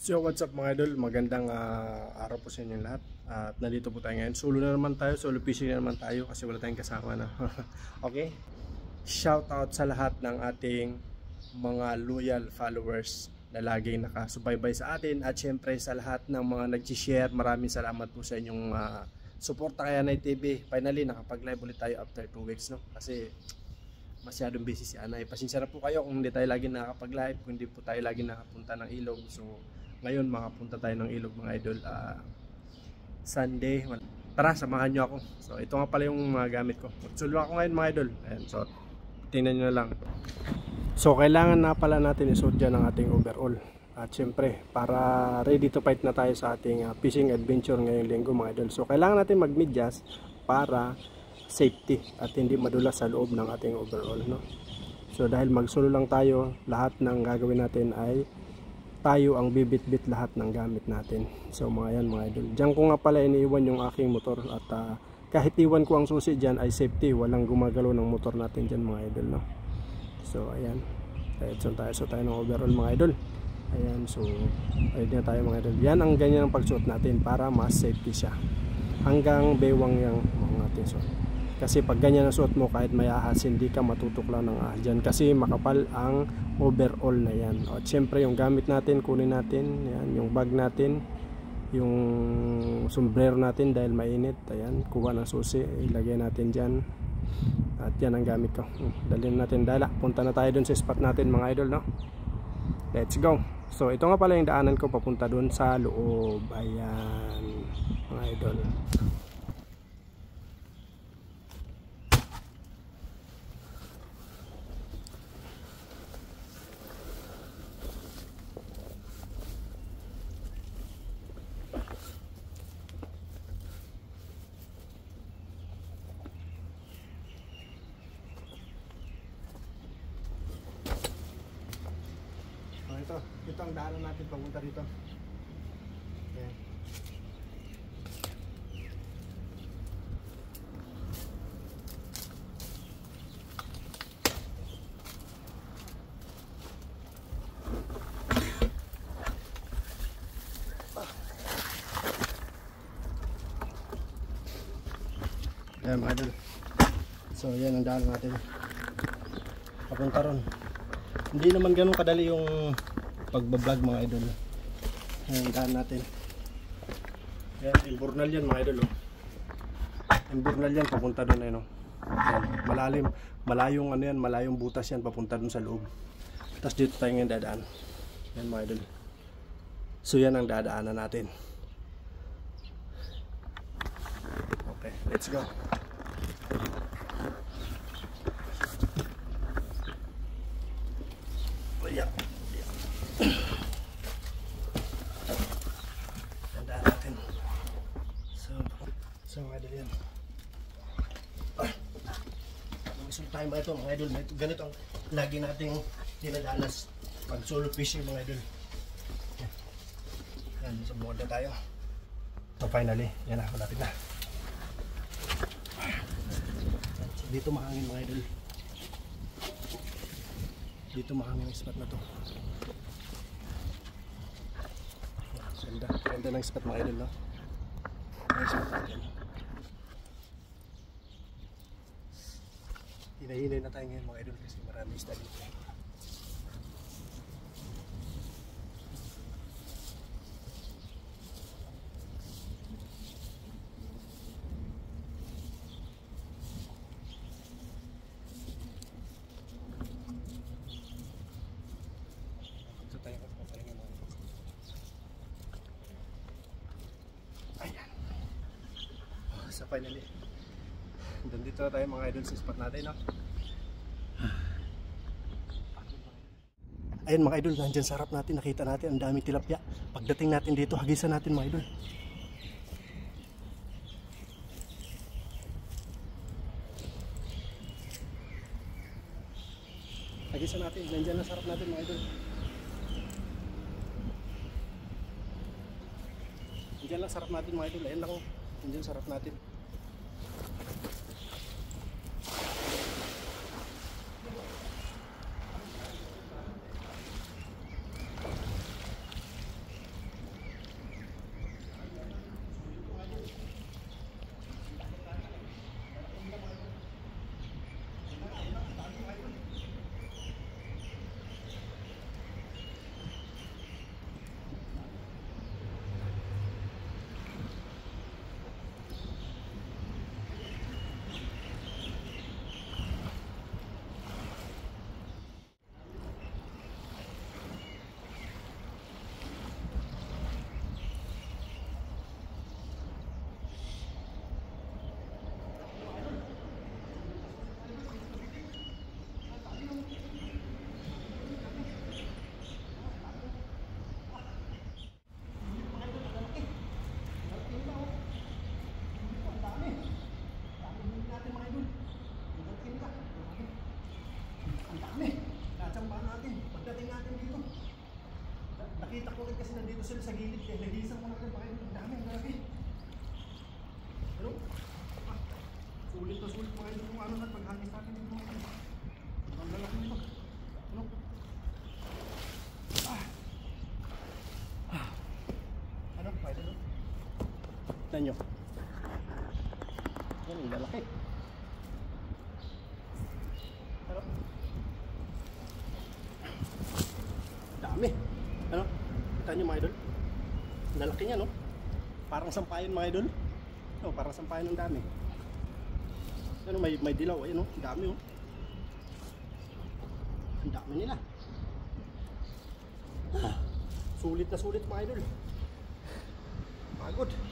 So what's up mga idol, magandang araw po sa inyo lahat. At nandito po tayo ngayon, solo na naman tayo, solo fishing na naman tayo kasi wala tayong kasama na. Okay, shout out sa lahat ng ating mga loyal followers na laging nakasubaybay sa atin. At syempre sa lahat ng mga nag-share, maraming salamat po sa inyong suporta kay Anay TV. Finally nakapag-live ulit tayo after 2 weeks, no? Kasi masyadong busy si Anay. Pasensya na po kayo kung hindi tayo lagi nakakapag-live, kung hindi po tayo lagi nakapunta ng ilog. So ngayon makapunta tayo ng ilog mga idol, Sunday. Tara, samahan nyo ako. So ito nga pala yung mga gamit ko. Magsulo ako ngayon mga idol. Ayan, so tingnan nyo na lang. So kailangan na pala natin isuot dyan ang ating overall. At syempre para ready to fight na tayo sa ating fishing adventure ngayong linggo mga idol. So kailangan natin mag-medyas para safety at hindi madulas sa loob ng ating overall, no? So dahil magsulo lang tayo, lahat ng gagawin natin ay tayo ang bibit-bit lahat ng gamit natin. So mga yan mga idol, diyan ko nga pala iniiwan yung aking motor. At kahit iwan ko ang susi dyan ay safety, walang gumagalaw ng motor natin dyan mga idol, no? So ayan, so tayo ng overall mga idol. Ayan, so ready na tayo mga idol. Yan ang ganyan ang pagsuot natin para mas safety siya. Hanggang bewang yung mga natin suot. Kasi pag ganyan ang suot mo, kahit may ahas, hindi ka matutuklaw ng ahas dyan. Kasi makapal ang overall na yan. At syempre yung gamit natin, kunin natin. Yan, yung bag natin, yung sombrero natin dahil mainit. Ayan, kuha ng susi, ilagay natin dyan. At yan ang gamit ko. Dalhin natin dala. Punta na tayo dun sa spot natin mga idol, no? Let's go. So ito nga pala yung daanan ko papunta dun sa loob. Ayan mga idol. Ito ang daanan natin papunta dito. Ayan. Ayan mga idol. So yan ang daanan natin papunta ron. Hindi naman ganun kadali yung pagbablog mga idol. Ayan, daan natin. Ayan, Imburnal yan mga idol, oh. Imburnal yan, papunta doon, ayun, oh. Ayan, malalim, malayong ano yan, malayong butas yan, papunta doon sa loob. Tapos dito tayo ngayon dadaan. Ayan mga idol. So yan ang dadaanan natin. Okay, let's go. Ayan. Tandaan natin. So mga idol yan. Mag-isol tayo ba ito mga idol? Ganito ang lagi nating dinadanas pag solo fishing mga idol. Yan, sa bukod na tayo. So finally, yan na, malapit na. Dito mahangin mga idol. Dito mahangin ang spot na to. Ganda ng spot mga idol, no? Ang spot natin. Hinahinay na tayo ngayon mga idol kasi maraming isda dito. So finally, dito na tayo mga idol sa spot natin, no? Ayun mga idol, nandyan sa harap natin, nakita natin ang daming tilapia. Pagdating natin dito, hagisan natin mga idol. Hagisan natin, nandyan na sa harap natin mga idol. Nandyan lang sa harap natin mga idol, ayun lang, nandyan sa harap natin. kasi nandito sila sa gilid kaya nagisan ko na rin mga idol. Ang dami, ang dami. Ano? Ah, sulit na sulit mga idol yung ano na paghangis natin dito mga idol. Ang lalaki nito. Ano? Ano? Mga idol? Tignan nyo. Yan, ang lalaki. Ano? Dami. Ano? Kita nyo mga idol? Lalaki niya, no? Parang sampayan mga idol. No, parang sampayan ng dami. Ano, may dilaw. Ayun, no? Ang dami, oh. Ang dami nila. Sulit na sulit mga idol. Pagod.